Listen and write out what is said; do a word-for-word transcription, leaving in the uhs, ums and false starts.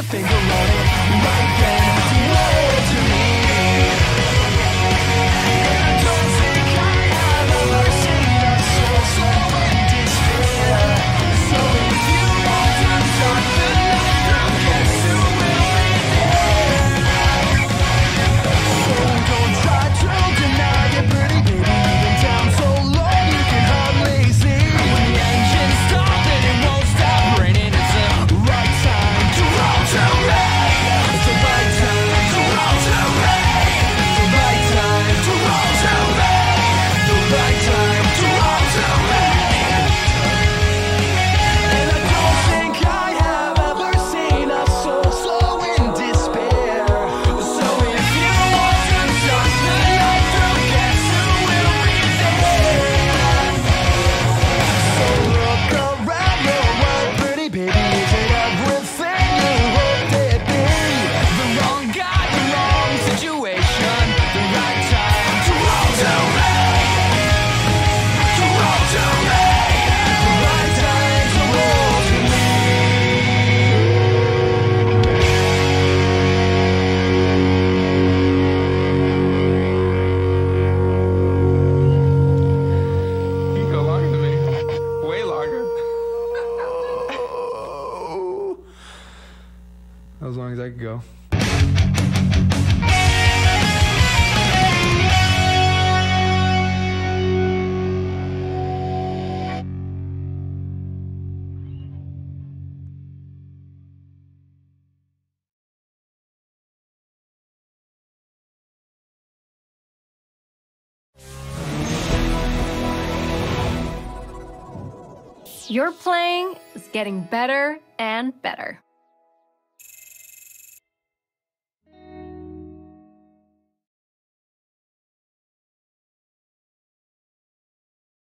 your finger on it right then. Whoa to me. And I don't think I have ever seen a soul so in despair. So if you want to talk the night through, guess who will be there? So don't try to deny it, pretty baby. Even down so low you can hardly see. When the engine stops and it won't stop raining, it's the right time to roll to me. It's the right time to roll to me. The right time to roll to me. The right time to roll to me. And I don't think I have ever seen a soul so in despair. So if you want to touch the night through, guess who will be there? So look around your world, pretty baby. Is it everything you hoped it'd be? The wrong guy, the wrong situation. The right time to roll to me. To roll to me. The right time to roll to me. You can go longer than me. Way longer. As long as I could go. Your playing is getting better and better.